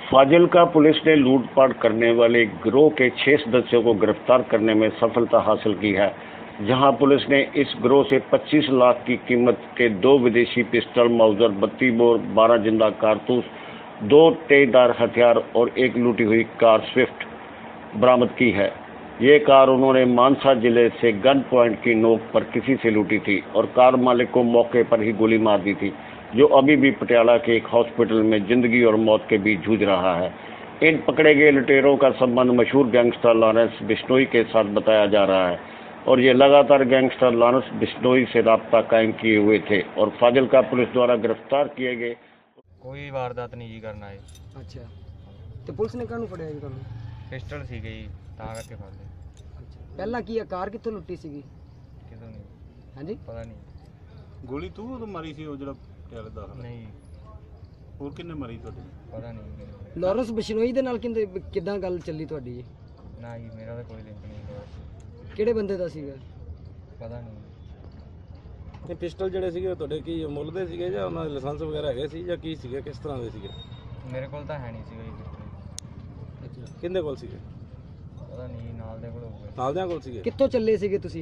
Fazilka police ने लूटपाट करने वाले गिरोह के 6 सदस्यों को गिरफ्तार करने में सफलता हासिल की है, जहां पुलिस ने इस गिरोह से 25 लाख की कीमत के 2 विदेशी पिस्टल, माउजर, 32 बोर, 12 जिंदा कारतूस, 2 तेजधार हथियार और 1 लूटी हुई कार स्विफ्ट बरामद की है। ये कार उन्होंने मानसा जिले से गन पॉइंट की नोक पर किसी से लूटी थी और कार मालिक को मौके पर ही गोली मार दी थी, जो अभी भी पटियाला के एक हॉस्पिटल में जिंदगी और मौत के बीच जूझ रहा है। इन पकड़े गए लुटेरों का संबंध मशहूर गैंगस्टर लॉरेंस बिश्नोई के साथ बताया जा रहा है और ये लगातार गैंगस्टर लॉरेंस बिश्नोई से राब्ता कायम किए हुए थे और फाजिल्का पुलिस द्वारा गिरफ्तार किए गए। कोई वारदात नहीं जी करना है। अच्छा, तो पुलिस ने काहनू फड़िया जी ਤੁਹਾਨੂੰ? पिस्टल सी गई ਤਾਂ ਕਰਕੇ ਫੜ ਲਿਆ। ਅੱਛਾ, ਪਹਿਲਾਂ ਕੀ ਆ ਕਾਰ ਕਿੱਥੋਂ ਲੁੱਟੀ ਸੀਗੀ? ਕਿਦੋਂ ਨਹੀਂ ਹਾਂਜੀ, ਪਤਾ ਨਹੀਂ। ਗੋਲੀ ਤੂੰ ਉਦੋਂ ਮਾਰੀ ਸੀ ਉਹ ਜਿਹੜਾ ਪਟਿਆਲੇ ਦਾਖਲ? ਨਹੀਂ ਹੋਰ ਕਿੰਨੇ ਮਾਰੀ ਤੁਹਾਡੇ? ਪਤਾ ਨਹੀਂ। ਲਾਰੈਂਸ ਬਿਸ਼ਨੋਈ ਦੇ ਨਾਲ ਕਿੱਦਾਂ ਗੱਲ ਚੱਲੀ ਤੁਹਾਡੀ ਜੀ? ਨਾ ਜੀ ਮੇਰਾ ਤਾਂ ਕੋਈ ਲਿੰਕ ਨਹੀਂ ਹੈ। ਕਿਹੜੇ ਬੰਦੇ ਦਾ ਸੀਗਾ? ਪਤਾ ਨਹੀਂ। ਇਹ ਪਿਸਟਲ ਜਿਹੜੇ ਸੀਗੇ ਤੁਹਾਡੇ ਕੀ ਮੁੱਲ ਦੇ ਸੀਗੇ ਜਾਂ ਉਹਨਾਂ ਦੇ ਲਾਇਸੈਂਸ ਵਗੈਰਾ ਹੈਗੇ ਸੀ ਜਾਂ ਕੀ ਸੀਗੇ, ਕਿਸ ਤਰ੍ਹਾਂ ਦੇ ਸੀਗੇ? ਮੇਰੇ ਕੋਲ ਤਾਂ ਹੈ ਨਹੀਂ ਸੀਗਾ ਜੀ ਪਿਸਟਲ। ਅੱਛਾ, ਕਿਹਦੇ ਕੋਲ ਸੀਗੇ? ਪਤਾ ਨਹੀਂ, ਨਾਲ ਦੇ ਕੋਲ ਹੋਊਗਾ। ਨਾਲਦਿਆਂ ਕੋਲ ਸੀਗੇ? ਕਿੱਥੋਂ ਚੱਲੇ ਸੀਗੇ ਤੁਸੀਂ?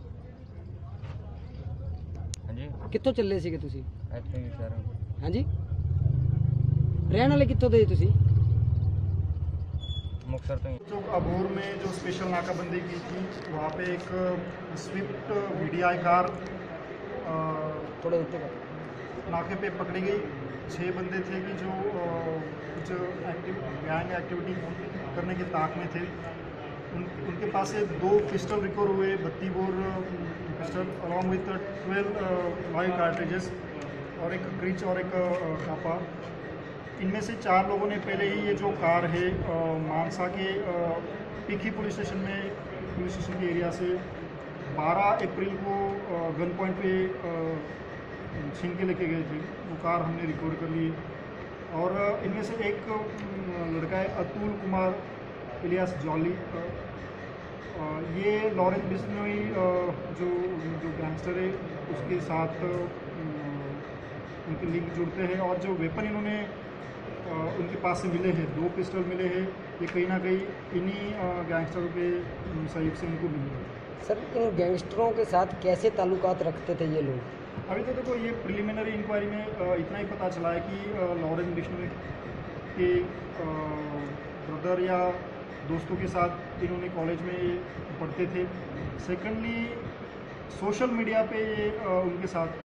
ਹਾਂਜੀ, ਕਿੱਥੋਂ ਚੱਲੇ ਸੀਗੇ ਤੁਸੀਂ? ਇੱਥੇ ਹੀ ਸ਼ਹਿਰ। ਹਾਂਜੀ, ਰਹਿਣ वाले कितों दे तुसी? मुक्तसर तो ही। चौक अबोर में जो स्पेशल नाकाबंदी की थी, वहाँ पे एक स्विफ्ट वीडीआई कार थोड़े उत्ते नाके पे पकड़ी गई। 6 बंदे थे कि जो कुछ गैंग एक्टिविटी करने की ताक में थे। उनके पास से 2 पिस्टल रिकवर हुए, 32 bore pistol along with 12 live cartridges और एक क्रिच और एक कापा। इनमें से 4 लोगों ने पहले ही ये जो कार है मानसा के पीखी पुलिस स्टेशन के एरिया से 12 अप्रैल को गन पॉइंट पे छीन के लेके गए थे। वो कार हमने रिकवर कर ली और इनमें से एक लड़का है अतुल कुमार इलियास जॉली। ये लॉरेंस बिश्नोई जो गैंगस्टर है उसके साथ उनके लिंक जुड़ते हैं और जो वेपन इन्होंने उनके पास से मिले हैं, 2 पिस्टल मिले हैं, ये कहीं ना कहीं इन्हीं गैंगस्टरों के सहयोग से उनको मिले हैं। सर, इन गैंगस्टरों के साथ कैसे ताल्लुकात रखते थे ये लोग? अभी तो देखो ये प्रिलिमिनरी इंक्वायरी में इतना ही पता चला है कि लॉरेंस बिश्नोई के ब्रदर या दोस्तों के साथ इन्होंने कॉलेज में पढ़ते थे। सेकेंडली सोशल मीडिया पे ये उनके साथ